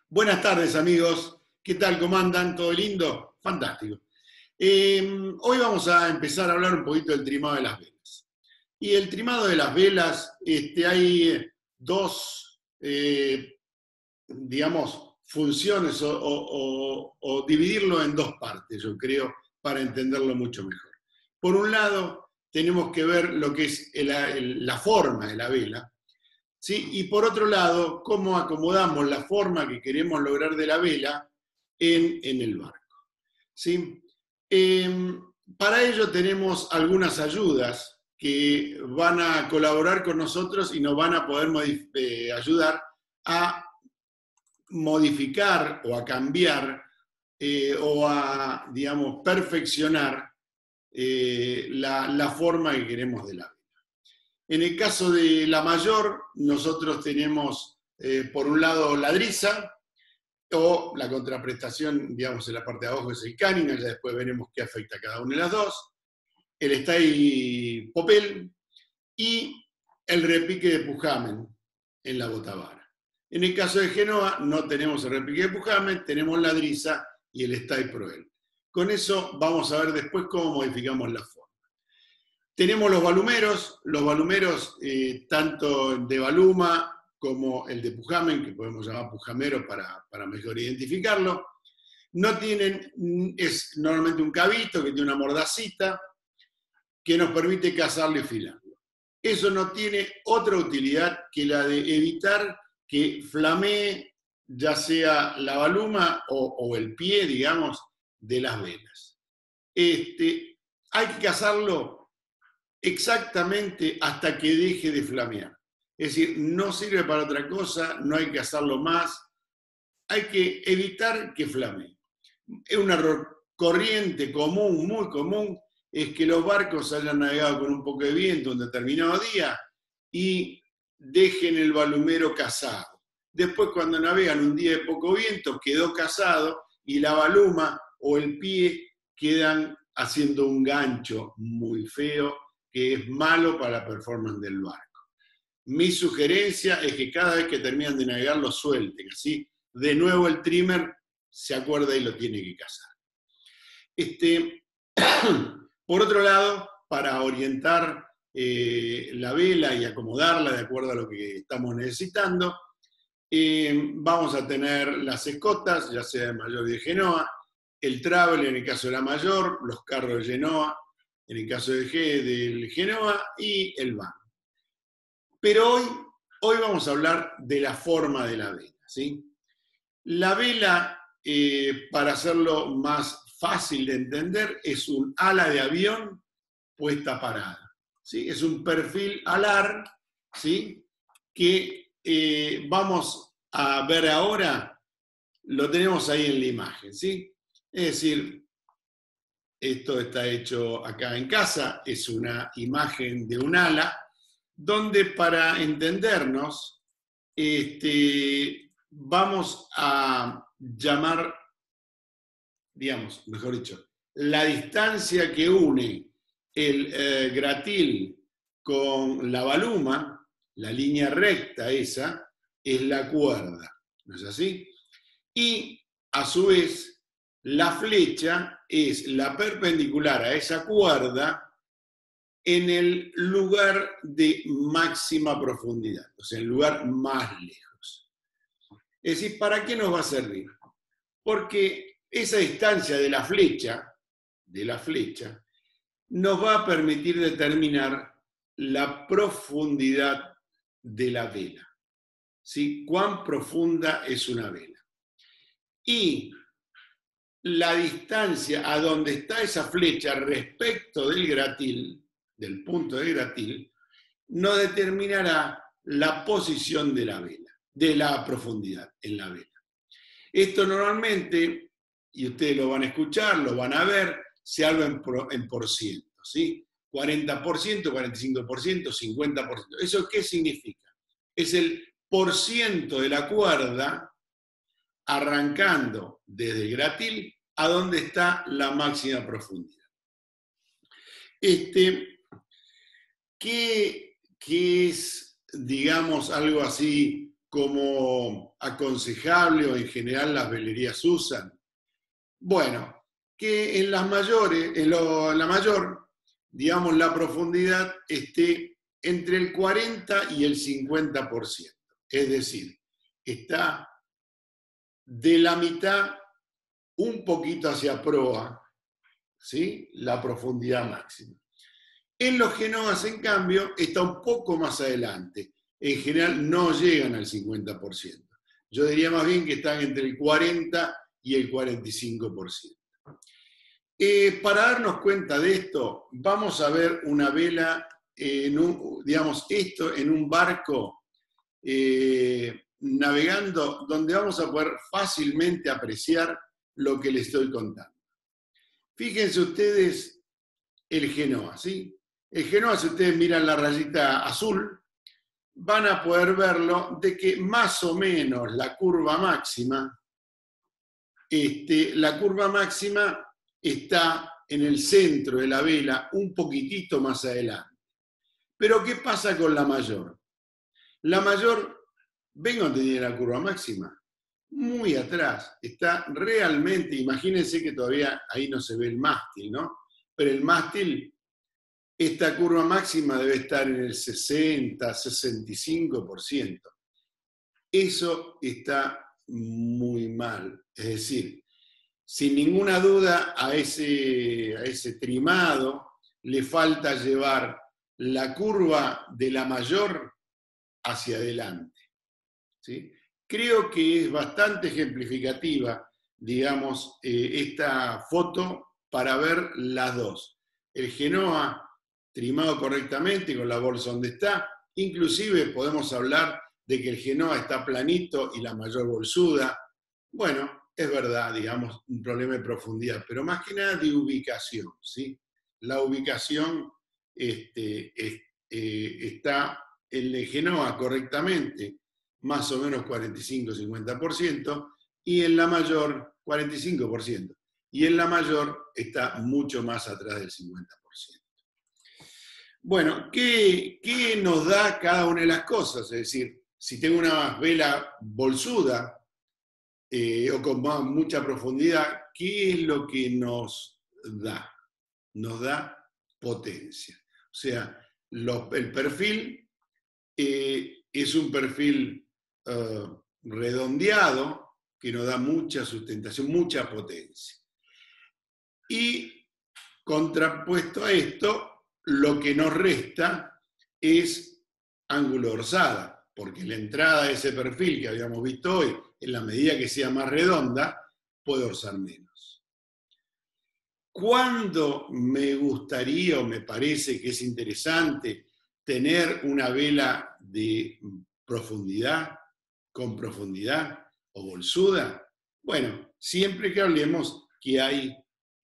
Buenas tardes, amigos. ¿Qué tal? ¿Cómo andan? ¿Todo lindo? Fantástico. Hoy vamos a empezar a hablar un poquito del trimado de las velas. Y el trimado de las velas, hay dos, digamos, funciones o dividirlo en dos partes, yo creo, para entenderlo mucho mejor. Por un lado, tenemos que ver lo que es la forma de la vela, ¿sí? Y por otro lado, cómo acomodamos la forma que queremos lograr de la vela en el barco, ¿sí? Para ello tenemos algunas ayudas que van a colaborar con nosotros y nos van a poder ayudar a modificar o a cambiar o a, digamos, perfeccionar la forma que queremos de la vela. En el caso de la mayor, nosotros tenemos, por un lado, la driza, o la contraprestación, digamos, en la parte de abajo es el Canina, ya después veremos qué afecta a cada una de las dos, el stay popel y el repique de pujamen en la botavara. En el caso de Genoa, no tenemos el repique de pujamen, tenemos la driza y el stay proel. Con eso vamos a ver después cómo modificamos la forma. Tenemos los balumeros tanto de baluma como el de pujamen, que podemos llamar pujamero para mejor identificarlo. No tienen, es normalmente un cabito que tiene una mordacita que nos permite cazarlo y filarlo. Eso no tiene otra utilidad que la de evitar que flamee ya sea la baluma o el pie, digamos, de las velas. Hay que cazarlo exactamente hasta que deje de flamear. Es decir, no sirve para otra cosa, no hay que hacerlo más, hay que evitar que flamee. Es un error corriente, común, muy común, es que los barcos hayan navegado con un poco de viento un determinado día y dejen el balumero cazado. Después, cuando navegan un día de poco viento, quedó cazado y la baluma o el pie quedan haciendo un gancho muy feo, que es malo para la performance del barco. Mi sugerencia es que cada vez que terminan de navegar lo suelten, así de nuevo el trimmer se acuerda y lo tiene que cazar. Por otro lado, para orientar la vela y acomodarla de acuerdo a lo que estamos necesitando, vamos a tener las escotas, ya sea de mayor y de Genoa, el travel en el caso de la mayor, los carros de Genoa, en el caso del Genoa y el van. Pero hoy vamos a hablar de la forma de la vela, ¿sí? La vela, para hacerlo más fácil de entender, es un ala de avión puesta parada, ¿sí? Es un perfil alar, ¿sí? Que vamos a ver ahora, lo tenemos ahí en la imagen, ¿sí? Es decir, esto está hecho acá en casa, es una imagen de un ala, donde para entendernos, vamos a llamar, digamos, mejor dicho, la distancia que une el gratil con la baluma, la línea recta esa, es la cuerda, ¿no es así? Y a su vez, la flecha es la perpendicular a esa cuerda en el lugar de máxima profundidad, o sea, el lugar más lejos. Es decir, ¿para qué nos va a servir? Porque esa distancia de la flecha, nos va a permitir determinar la profundidad de la vela, ¿sí? ¿Cuán profunda es una vela? Y la distancia a donde está esa flecha respecto del gratil, del punto del gratil, nos determinará la posición de la vela, de la profundidad en la vela. Esto normalmente, y ustedes lo van a escuchar, lo van a ver, se habla en por ciento, ¿sí? 40%, 45%, 50%. ¿Eso qué significa? Es el porciento de la cuerda arrancando desde el gratil a donde está la máxima profundidad. ¿Qué es, digamos, algo así como aconsejable o en general las velerías usan? Bueno, que en las mayores, la mayor, digamos, la profundidad esté entre el 40 y el 50%. Es decir, está de la mitad un poquito hacia proa, ¿sí? La profundidad máxima. En los genoas, en cambio, está un poco más adelante. En general no llegan al 50%. Yo diría más bien que están entre el 40 y el 45%. Para darnos cuenta de esto, vamos a ver una vela, digamos, esto en un barco navegando, donde vamos a poder fácilmente apreciar lo que les estoy contando. Fíjense ustedes el Genoa, ¿sí? El Genoa, si ustedes miran la rayita azul, van a poder verlo de que más o menos la curva máxima está en el centro de la vela, un poquitito más adelante. Pero ¿qué pasa con la mayor? La mayor, ¿ven dónde tiene la curva máxima? Muy atrás. Está realmente, imagínense que todavía ahí no se ve el mástil, ¿no? Pero el mástil, esta curva máxima debe estar en el 60, 65%. Eso está muy mal. Es decir, sin ninguna duda a ese trimado le falta llevar la curva de la mayor hacia adelante, ¿sí? Creo que es bastante ejemplificativa, digamos, esta foto para ver las dos. El Genoa trimado correctamente con la bolsa donde está, inclusive podemos hablar de que el Genoa está planito y la mayor bolsuda. Bueno, es verdad, digamos, un problema de profundidad, pero más que nada de ubicación, ¿sí? La ubicación está el Genoa correctamente, más o menos 45-50%, y en la mayor, 45%, y en la mayor está mucho más atrás del 50%. Bueno, ¿qué nos da cada una de las cosas? Es decir, si tengo una vela bolsuda o con mucha profundidad, ¿qué es lo que nos da? Nos da potencia. O sea, el perfil es un perfil redondeado que nos da mucha sustentación, mucha potencia. Y contrapuesto a esto, lo que nos resta es ángulo de orzada, porque la entrada de ese perfil que habíamos visto hoy, en la medida que sea más redonda, puede orzar menos. ¿Cuándo me gustaría o me parece que es interesante tener una vela de profundidad, con profundidad o bolsuda? Bueno, siempre que hablemos que hay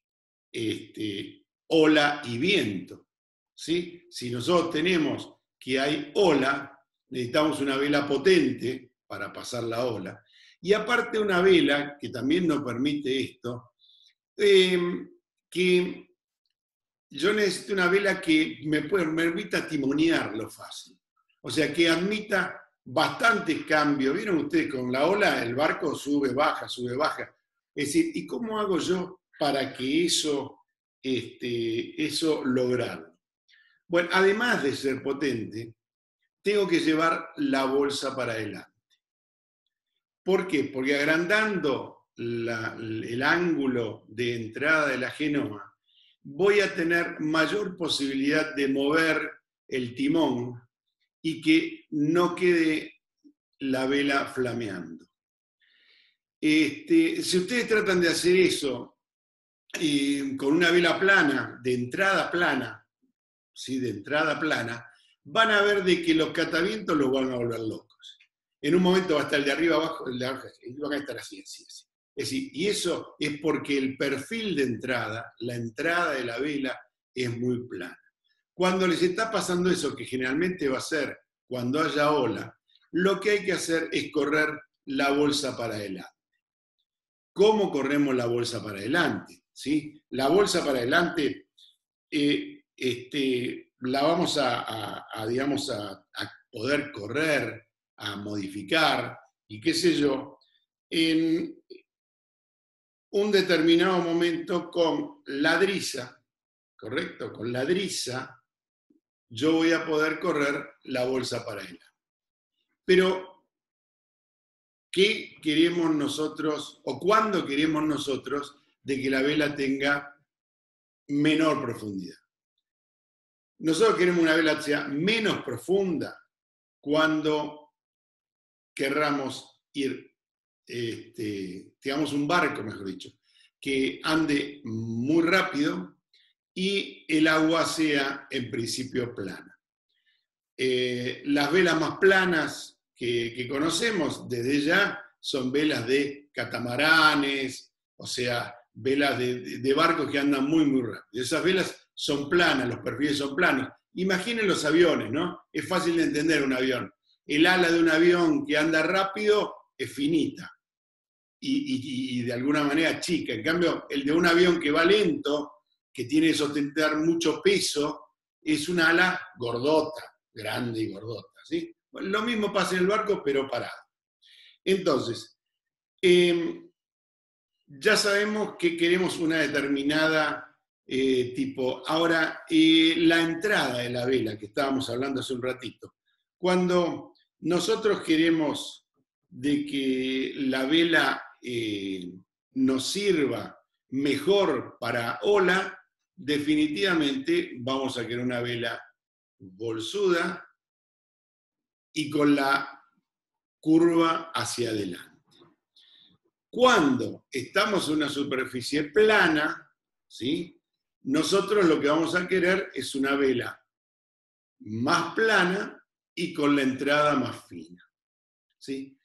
ola y viento, ¿sí? Si nosotros tenemos que hay ola, necesitamos una vela potente para pasar la ola. Y aparte una vela que también nos permite esto, que yo necesito una vela que me permita timonearlo fácil. O sea, que admita bastantes cambios. ¿Vieron ustedes con la ola? El barco sube, baja, sube, baja. Es decir, ¿y cómo hago yo para que eso lograrlo? Bueno, además de ser potente, tengo que llevar la bolsa para adelante. ¿Por qué? Porque agrandando el ángulo de entrada de la Genoa, voy a tener mayor posibilidad de mover el timón y que no quede la vela flameando. Si ustedes tratan de hacer eso con una vela plana, de entrada plana, ¿sí? De entrada plana, van a ver de que los catavientos los van a volver locos. En un momento va a estar el de arriba abajo, el de abajo, y van a estar así, así, así. Es decir, y eso es porque el perfil de entrada, la entrada de la vela, es muy plana. Cuando les está pasando eso, que generalmente va a ser cuando haya ola, lo que hay que hacer es correr la bolsa para adelante. ¿Cómo corremos la bolsa para adelante? ¿Sí? La bolsa para adelante la vamos digamos, a poder correr a modificar y qué sé yo, en un determinado momento con ladriza, ¿correcto? Con ladriza yo voy a poder correr la bolsa paralela. Pero, ¿qué queremos nosotros o cuándo queremos nosotros de que la vela tenga menor profundidad? Nosotros queremos una vela que sea menos profunda cuando querramos ir, digamos un barco, mejor dicho, que ande muy rápido y el agua sea en principio plana. Las velas más planas que conocemos desde ya son velas de catamaranes, o sea, velas de barcos que andan muy, muy rápido. Esas velas son planas, los perfiles son planos. Imaginen los aviones, ¿no? Es fácil de entender un avión. El ala de un avión que anda rápido es finita y de alguna manera chica. En cambio, el de un avión que va lento, que tiene que sostener mucho peso, es un ala gordota, grande y gordota, ¿sí? Lo mismo pasa en el barco, pero parado. Entonces, ya sabemos que queremos una determinada tipo. Ahora, la entrada de la vela, que estábamos hablando hace un ratito. Cuando nosotros queremos de que la vela nos sirva mejor para ola, definitivamente vamos a querer una vela bolsuda y con la curva hacia adelante. Cuando estamos en una superficie plana, ¿sí? Nosotros lo que vamos a querer es una vela más plana y con la entrada más fina, ¿sí?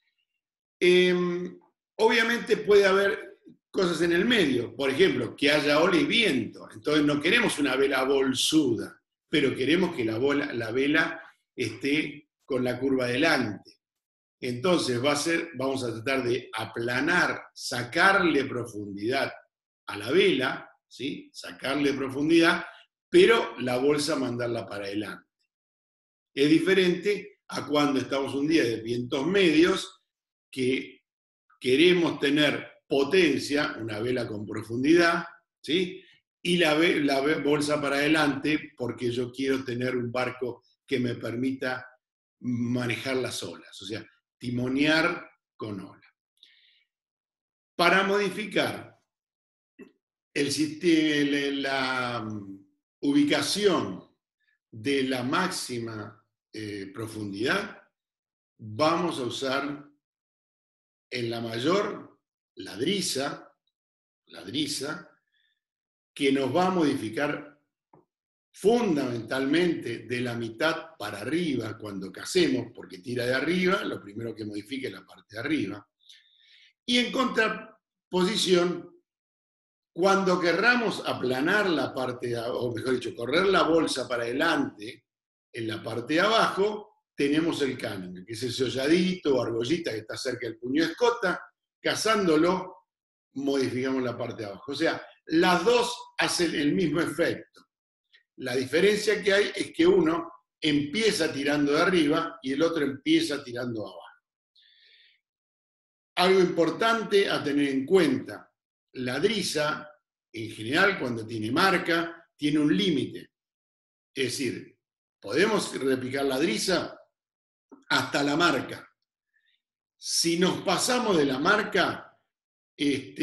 Obviamente puede haber cosas en el medio, por ejemplo, que haya ola y viento. Entonces no queremos una vela bolsuda, pero queremos que la vela esté con la curva adelante. Entonces vamos a tratar de aplanar, sacarle profundidad a la vela, ¿sí? Sacarle profundidad, pero la bolsa mandarla para adelante. Es diferente a cuando estamos un día de vientos medios, que queremos tener potencia, una vela con profundidad, ¿sí? Y la bolsa para adelante, porque yo quiero tener un barco que me permita manejar las olas, o sea, timonear con ola. Para modificar la ubicación de la máxima profundidad, vamos a usar en la mayor ladriza, que nos va a modificar fundamentalmente de la mitad para arriba cuando casemos, porque tira de arriba, lo primero que modifica es la parte de arriba. Y en contraposición, cuando querramos aplanar la parte, o mejor dicho, correr la bolsa para adelante, en la parte de abajo tenemos el cánimen, que es ese holladito o argollita que está cerca del puño de escota. Cazándolo, modificamos la parte de abajo. O sea, las dos hacen el mismo efecto. La diferencia que hay es que uno empieza tirando de arriba y el otro empieza tirando de abajo. Algo importante a tener en cuenta: la driza, en general, cuando tiene marca, tiene un límite. Es decir, podemos replicar la driza hasta la marca. Si nos pasamos de la marca, es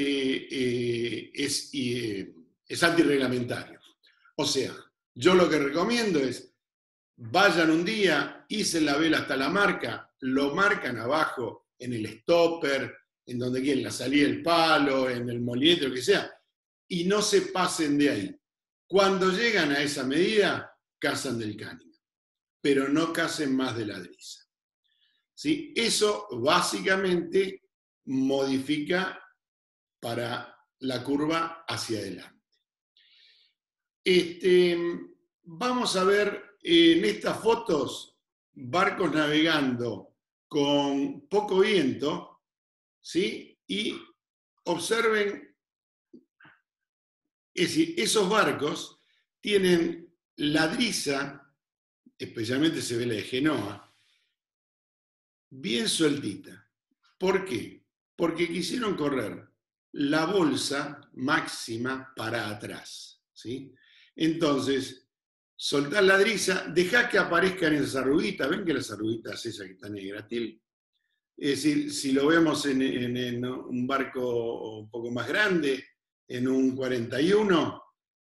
antirreglamentario. O sea, yo lo que recomiendo es, vayan un día, hicen la vela hasta la marca, lo marcan abajo en el stopper, en donde quieren, la salida del palo, en el molinete, lo que sea, y no se pasen de ahí. Cuando llegan a esa medida, cazan del cánimen, pero no casen más de la driza. ¿Sí? Eso básicamente modifica para la curva hacia adelante. Vamos a ver en estas fotos barcos navegando con poco viento, ¿sí? Y observen, es decir, esos barcos tienen la driza, especialmente se ve la de Genoa, bien sueltita. ¿Por qué? Porque quisieron correr la bolsa máxima para atrás, ¿sí? Entonces, soltás la driza, dejá que aparezcan esas arruguitas, ven que las arruguitas esas que están en el gratil. Es decir, si lo vemos en un barco un poco más grande, en un 41,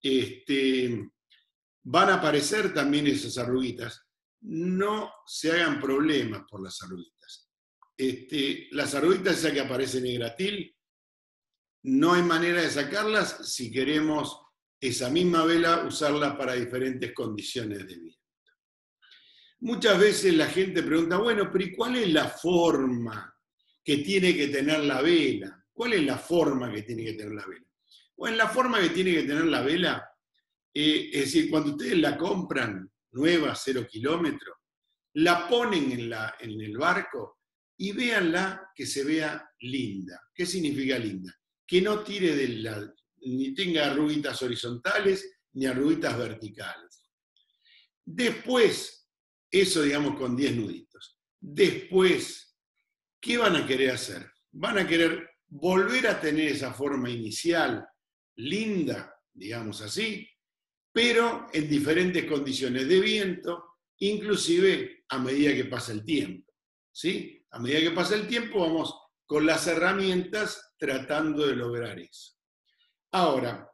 van a aparecer también esas arruguitas. No se hagan problemas por las arruguitas. Las arruguitas esas que aparecen en el gratil, no hay manera de sacarlas si queremos esa misma vela usarla para diferentes condiciones de viento. Muchas veces la gente pregunta, bueno, pero ¿y cuál es la forma que tiene que tener la vela? ¿Cuál es la forma que tiene que tener la vela? Bueno, la forma que tiene que tener la vela, es decir, cuando ustedes la compran nueva, 0 kilómetros, la ponen en el barco y véanla que se vea linda. ¿Qué significa linda? Que no tire ni tenga arruguitas horizontales ni arruguitas verticales. Después, eso digamos con 10 nuditos. Después, ¿qué van a querer hacer? Van a querer volver a tener esa forma inicial, linda, digamos así, pero en diferentes condiciones de viento, inclusive a medida que pasa el tiempo, ¿sí? A medida que pasa el tiempo vamos con las herramientas tratando de lograr eso. Ahora,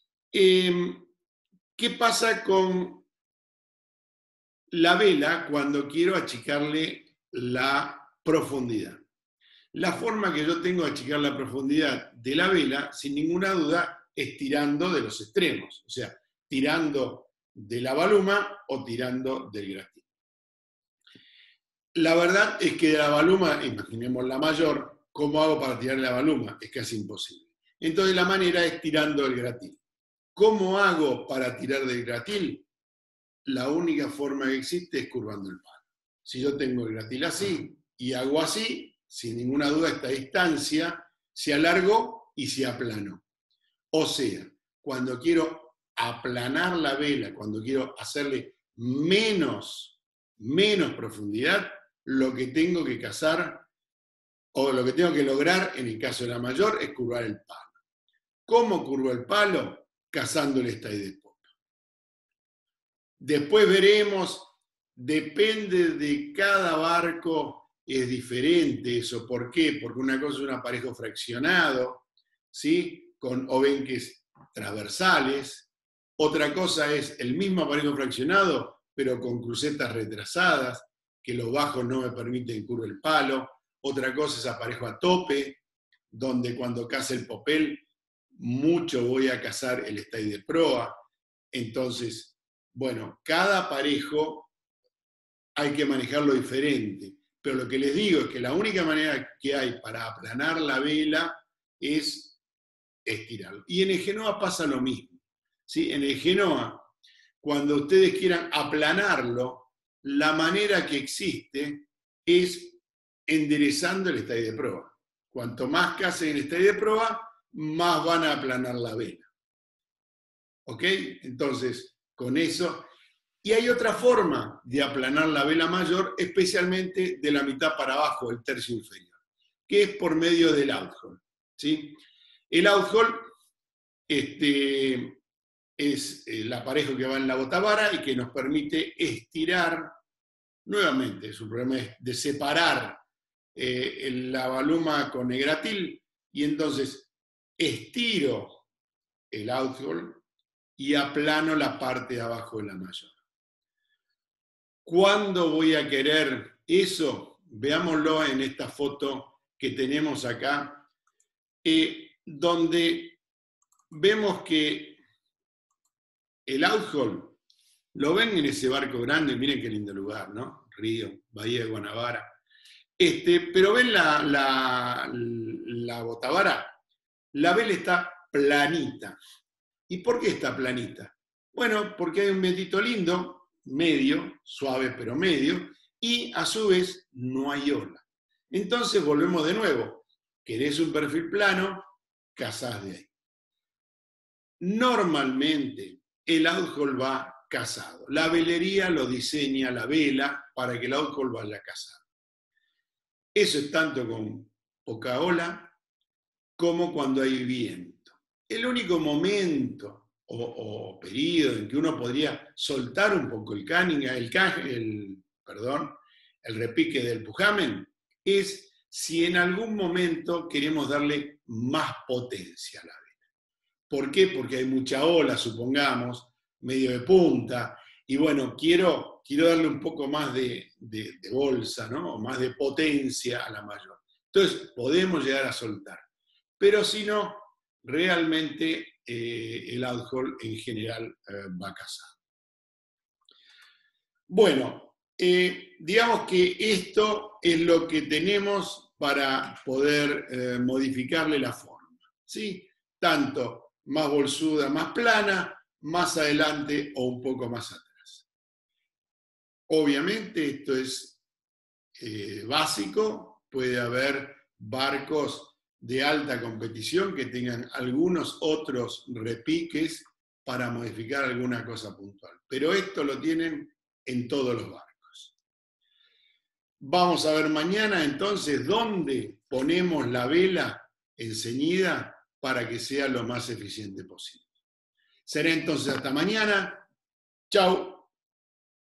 ¿qué pasa con la vela cuando quiero achicarle la profundidad? La forma que yo tengo de achicar la profundidad de la vela, sin ninguna duda, es tirando de los extremos, o sea, tirando de la baluma o tirando del gratín. La verdad es que de la baluma, imaginemos la mayor, ¿cómo hago para tirar la baluma? Es casi imposible. Entonces la manera es tirando del gratín. ¿Cómo hago para tirar del gratín? La única forma que existe es curvando el palo. Si yo tengo el gratín así y hago así, sin ninguna duda esta distancia se alargó y se aplanó. O sea, cuando quiero aplanar la vela, cuando quiero hacerle menos profundidad, lo que tengo que cazar, o lo que tengo que lograr en el caso de la mayor, es curvar el palo. ¿Cómo curvo el palo? Cazándole esta idea de popa. Después veremos, depende de cada barco, es diferente eso. ¿Por qué? Porque una cosa es un aparejo fraccionado, ¿sí? Con obenques transversales. Otra cosa es el mismo aparejo fraccionado, pero con crucetas retrasadas, que los bajos no me permiten curvar el palo. Otra cosa es aparejo a tope, donde cuando caza el popel, mucho voy a cazar el stay de proa. Entonces, bueno, cada aparejo hay que manejarlo diferente. Pero lo que les digo es que la única manera que hay para aplanar la vela es estirarlo. Y en el Genoa pasa lo mismo, ¿sí? En el Genoa, cuando ustedes quieran aplanarlo, la manera que existe es enderezando el stay de proa. Cuanto más casen el stay de proa, más van a aplanar la vela. ¿Ok? Entonces, con eso. Y hay otra forma de aplanar la vela mayor, especialmente de la mitad para abajo, el tercio inferior, que es por medio del outhaul, ¿sí? El outhaul es el aparejo que va en la botavara y que nos permite estirar, nuevamente, su problema es de separar la baluma con el gratil, y entonces estiro el outhaul y aplano la parte de abajo de la mayor. ¿Cuándo voy a querer eso? Veámoslo en esta foto que tenemos acá, donde vemos que el outhaul, lo ven en ese barco grande, miren qué lindo lugar, ¿no? Río, Bahía de Guanabara. Pero ven la botavara, la vela está planita. ¿Y por qué está planita? Bueno, porque hay un vientito lindo, medio, suave pero medio, y a su vez no hay ola. Entonces volvemos de nuevo. ¿Querés un perfil plano? Cazás de ahí. Normalmente el outhaul va cazado. La velería lo diseña la vela para que el outhaul vaya cazado. Eso es tanto con poca ola como cuando hay viento. El único momento o periodo en que uno podría soltar un poco el repique del pujamen es si en algún momento queremos darle más potencia a la vela. ¿Por qué? Porque hay mucha ola, supongamos, medio de punta, y bueno, quiero darle un poco más de bolsa, ¿no? O más de potencia a la mayor. Entonces, podemos llegar a soltar. Pero si no, realmente el alcohol en general va casado. Bueno, digamos que esto es lo que tenemos para poder modificarle la forma, ¿sí? Tanto más bolsuda, más plana, más adelante o un poco más atrás. Obviamente esto es básico, puede haber barcos de alta competición que tengan algunos otros repiques para modificar alguna cosa puntual, pero esto lo tienen en todos los barcos. Vamos a ver mañana entonces dónde ponemos la vela enceñida para que sea lo más eficiente posible. Será entonces hasta mañana. Chau.